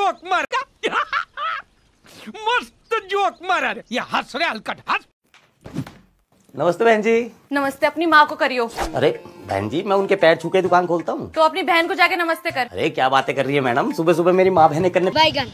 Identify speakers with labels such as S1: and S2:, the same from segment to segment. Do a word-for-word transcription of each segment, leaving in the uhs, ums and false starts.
S1: Joke मार मस्त joke मारा रे, ये हंस रे हलकट हंस।
S2: नमस्ते बहन जी।
S3: नमस्ते अपनी माँ को करियो।
S2: अरे बहन जी, मैं उनके पैर छू के दुकान खोलता हूँ।
S3: तो अपनी बहन को जाके नमस्ते कर।
S2: अरे क्या बातें कर रही है मैडम, सुबह सुबह मेरी माँ बहने करने
S3: बैगन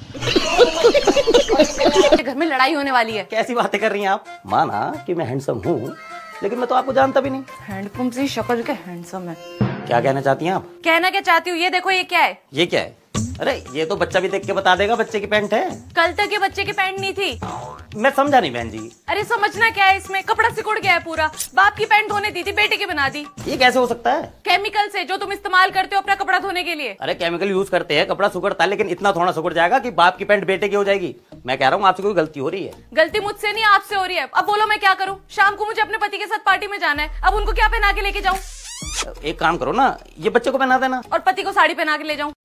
S3: घर में लड़ाई होने वाली है।
S2: कैसी बातें कर रही हैं आप? माना कि मैं हैंडसम हूँ, लेकिन मैं तो आपको जानता भी नहीं।
S3: हैंडपम्प से शक्ल के हैंडसम है।
S2: क्या कहना चाहती हैं आप?
S3: कहना क्या चाहती हूँ, ये देखो ये क्या है।
S2: ये क्या है? अरे ये तो बच्चा भी देख के बता देगा बच्चे की पैंट है।
S3: कल तक ये बच्चे की पैंट नहीं थी।
S2: मैं समझा नहीं बहन जी।
S3: अरे समझना क्या है, इसमें कपड़ा सिकुड़ गया है पूरा। बाप की पैंट धोने दी थी, बेटे की बना दी।
S2: ये कैसे हो सकता है?
S3: केमिकल से जो तुम इस्तेमाल करते हो अपना कपड़ा धोने के लिए।
S2: अरे केमिकल यूज करते हैं, कपड़ा सुकड़ता है, लेकिन इतना थोड़ा सुकड़ जाएगा कि बाप की पैंट बेटे की हो जाएगी। मैं कह रहा हूँ आपसे कोई गलती हो रही है।
S3: गलती मुझसे नहीं आपसे हो रही है। अब बोलो मैं क्या करूँ? शाम को मुझे अपने पति के साथ पार्टी में जाना है, अब उनको क्या पहना के लेके जाऊँ?
S2: एक काम करो ना, ये बच्चे को पहना देना
S3: और पति को साड़ी पहना के ले जाऊँ।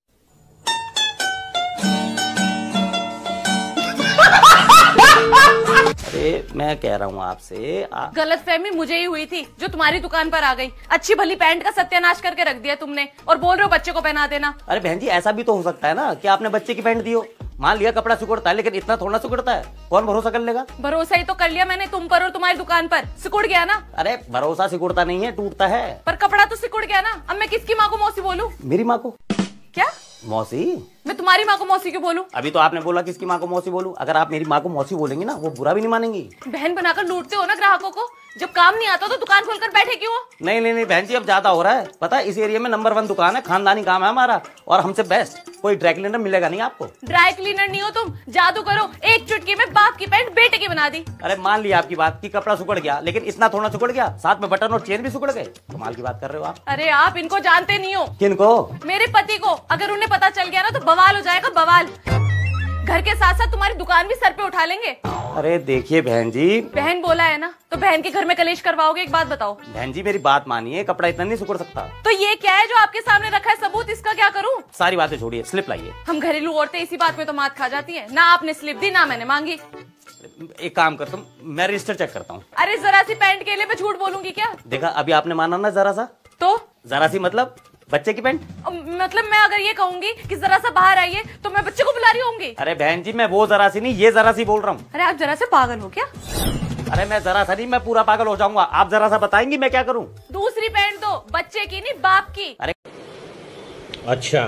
S2: अरे मैं कह रहा हूँ आपसे आप...
S3: गलतफहमी मुझे ही हुई थी जो तुम्हारी दुकान पर आ गई। अच्छी भली पैंट का सत्यानाश करके रख दिया तुमने और बोल रहे हो बच्चे को पहना देना।
S2: अरे बहन जी, ऐसा भी तो हो सकता है ना कि आपने बच्चे की पैंट दी हो। मान लिया कपड़ा सिकुड़ता है, लेकिन इतना थोड़ा सिकुड़ता है, कौन भरोसा कर लेगा?
S3: भरोसा ही तो कर लिया मैंने तुम पर और तुम्हारी दुकान पर। सिकुड़ गया ना।
S2: अरे भरोसा सिकुड़ता नहीं है, टूटता है।
S3: पर कपड़ा तो सिकुड़ गया ना। अब मैं किसकी माँ को मौसी बोलूं?
S2: मेरी माँ को।
S3: क्या
S2: मौसी?
S3: मैं तुम्हारी माँ को मौसी क्यों बोलूं?
S2: अभी तो आपने बोला किसकी माँ को मौसी बोलूं। अगर आप मेरी माँ को मौसी बोलेंगी ना, वो बुरा भी नहीं मानेंगी।
S3: बहन बनाकर लूटते हो ना ग्राहकों को। जब काम नहीं आता तो दुकान खोलकर बैठे क्यों हो?
S2: नहीं नहीं नहीं बहन जी, अब ज्यादा हो रहा है। पता है इस एरिया में नंबर वन दुकान है, खानदानी काम है हमारा, और हमसे बेस्ट कोई ड्राई क्लीनर मिलेगा नहीं आपको।
S3: ड्राई क्लीनर नहीं हो तुम, जादू करो, एक चुटकी में बाप की पैंट बेटे की बना दी।
S2: अरे मान लिया आपकी बात कि कपड़ा सुकड़ गया, लेकिन इतना थोड़ा सुकड़ गया, साथ में बटन और चेन भी सुकड़ गए। कमाल की बात कर रहे हो आप।
S3: अरे आप इनको जानते नहीं हो।
S2: किनको?
S3: मेरे पति को। अगर उन्हें पता चल गया ना तो बवाल हो जाएगा, बवाल। घर के साथ साथ तुम्हारी दुकान भी सर पे उठा लेंगे।
S2: अरे देखिए बहन जी।
S3: बहन बोला है ना, तो बहन के घर में कलेश करवाओगे? एक बात बताओ।
S2: बहन जी मेरी बात मानिए, कपड़ा इतना नहीं सुकड़ सकता।
S3: तो ये क्या है जो आपके सामने रखा है सबूत, इसका क्या करूं?
S2: सारी बातें छोड़िए, स्लिप लाइए।
S3: हम घरेलू औरतें इसी बात में तो मात खा जाती हैं। ना आपने स्लिप दी ना मैंने मांगी।
S2: एक काम करता हूँ, मैं रजिस्टर चेक करता हूँ।
S3: अरे जरा सी पैंट के लिए मैं झूठ बोलूंगी क्या?
S2: देखा, अभी आपने माना ना जरा सा।
S3: तो
S2: जरा सी मतलब बच्चे की पैंट।
S3: मतलब मैं अगर ये कहूंगी कि जरा सा बाहर आइए तो मैं बच्चे को बुला रही होंगी।
S2: अरे बहन जी, मैं वो जरा सी नहीं, ये जरा सी बोल रहा हूँ।
S3: अरे आप जरा से पागल हो क्या?
S2: अरे मैं जरा सा नहीं, मैं पूरा पागल हो जाऊंगा। आप जरा सा बताएंगी मैं क्या करूँ?
S3: दूसरी पैंट दो, बच्चे की नहीं बाप की।
S2: अरे
S1: अच्छा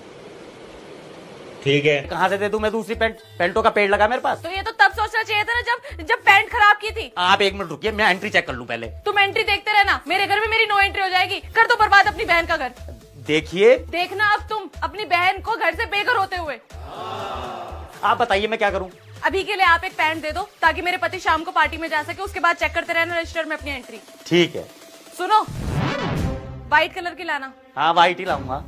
S1: ठीक है।
S2: कहाँ से दे दूं मैं दूसरी पैंट? पैंटों का पेड़ लगा मेरे पास।
S3: तो ये तो तब सोचना चाहिए था ना जब जब पैंट खराब की थी।
S2: आप एक मिनट रुकिए, मैं एंट्री चेक कर लूं पहले।
S3: तुम एंट्री देखते रहना, मेरे घर में मेरी नो एंट्री हो जाएगी। कर दो बर्बाद अपनी बहन का घर।
S2: देखिए
S3: देखना अब तुम अपनी बहन को घर से बेघर होते हुए।
S2: आप बताइए मैं क्या करूं?
S3: अभी के लिए आप एक पैंट दे दो ताकि मेरे पति शाम को पार्टी में जा सके, उसके बाद चेक करते रहना रजिस्टर में अपनी एंट्री।
S2: ठीक है।
S3: सुनो, व्हाइट कलर की लाना।
S2: हाँ व्हाइट ही लाऊंगा।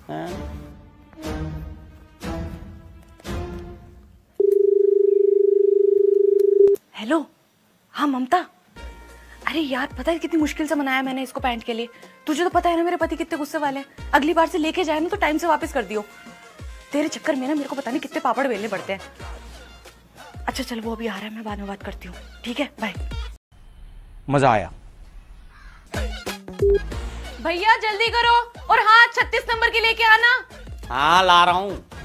S3: हेलो, हाँ ममता। अरे यार पता है कितनी मुश्किल से मनाया मैंने इसको पैंट के लिए। तुझे तो पता है ना मेरे पति कितने गुस्से वाले हैं। अगली बार से लेके जाए ना तो टाइम से वापस कर दियो। तेरे चक्कर में ना मेरे को पता नहीं कितने पापड़ बेलने पड़ते हैं। अच्छा चल, वो अभी आ रहा है, मैं बाद में बात करती हूँ। ठीक है, बाय।
S1: मजा आया
S3: भैया, जल्दी करो। और हाँ, छत्तीस नंबर की लेके आना।
S2: हाँ ला रहा हूँ।